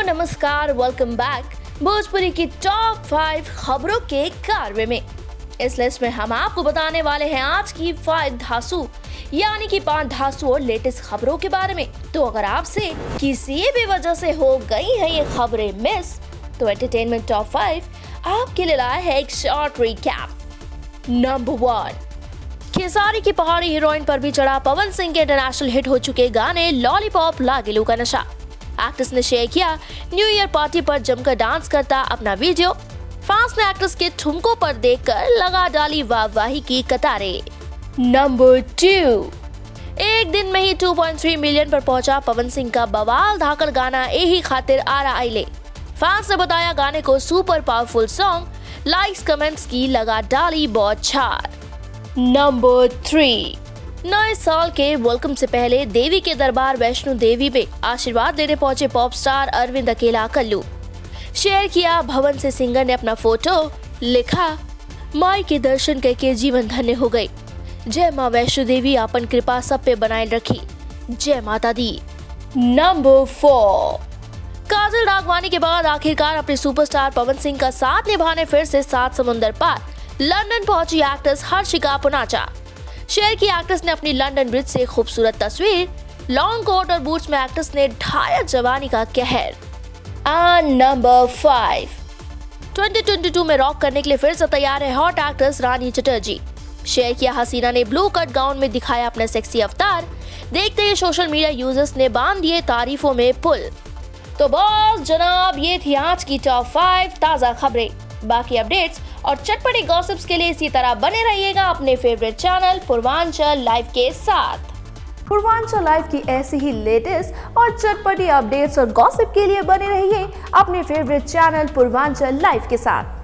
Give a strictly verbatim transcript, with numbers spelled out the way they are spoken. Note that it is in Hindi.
नमस्कार, वेलकम बैक भोजपुरी की टॉप फाइव खबरों के कारवे में। इस लिस्ट में हम आपको बताने वाले हैं आज की फाइव धांसू यानी कि पांच धांसू और लेटेस्ट खबरों के बारे में। तो अगर आपसे किसी भी वजह से हो गई है ये खबरें मिस, तो एंटरटेनमेंट टॉप फाइव आपके लिए लाया है एक short recap. Number one, Khesari की पहाड़ी हीरोइन पर भी चढ़ा पवन सिंह के इंटरनेशनल हिट हो चुके गाने लॉलीपॉप लागिलू का नशा। एक्ट्रेस ने शेयर किया न्यू ईयर पार्टी पर जमकर डांस करता अपना वीडियो। फैंस ने एक्ट्रेस के ठुमकों पर देखकर लगा डाली वाहवाही की कतारें। नंबर टू, एक दिन में ही टू पॉइंट थ्री मिलियन पर पहुंचा पवन सिंह का बवाल धाकड़ गाना ए ही खातिर आरा आइले। फैंस ने बताया गाने को super powerful song, likes comments की लगा डाली बौछार। नंबर थ्री, नए साल के वेलकम से पहले देवी के दरबार वैष्णो देवी में आशीर्वाद देने पहुंचे पॉप स्टार अरविंद अकेला कल्लू। शेयर किया भवन से सिंगर ने अपना फोटो, लिखा माई के दर्शन करके जीवन धन्य हो गई। जय माँ वैष्णो देवी अपन कृपा सब पे बनाए रखी, जय माता दी। नंबर फोर, काजल राघवानी के बाद आखिरकार अपने सुपरस्टार पवन सिंह का साथ निभाने फिर से सात समुंदर पार लंदन पहुंची एक्ट्रेस हर्षिका पुनाचा। शेयर की एक्ट्रेस ने अपनी लंदन ब्रिज से खूबसूरत तस्वीर। लॉन्ग कोट और बूट्स में एक्ट्रेस ने ढाया जवानी का कहर। Number five, twenty twenty two में रॉक करने के लिए फिर से तैयार है हॉट एक्ट्रेस रानी चटर्जी। शेयर किया हसीना ने ब्लू कट गाउन में दिखाया अपना सेक्सी अवतार। देखते ही सोशल मीडिया यूजर्स ने बांध दिए तारीफों में पुल। तो बॉस जनाब, ये थी आज की टॉप फाइव ताजा खबरें। बाकी अपडेट्स और चटपटी गॉसिप्स के लिए इसी तरह बने रहिएगा अपने फेवरेट चैनल पूर्वांचल लाइव के साथ। पूर्वांचल लाइव की ऐसी ही लेटेस्ट और चटपटी अपडेट्स और गॉसिप के लिए बने रहिए अपने फेवरेट चैनल पूर्वांचल लाइव के साथ।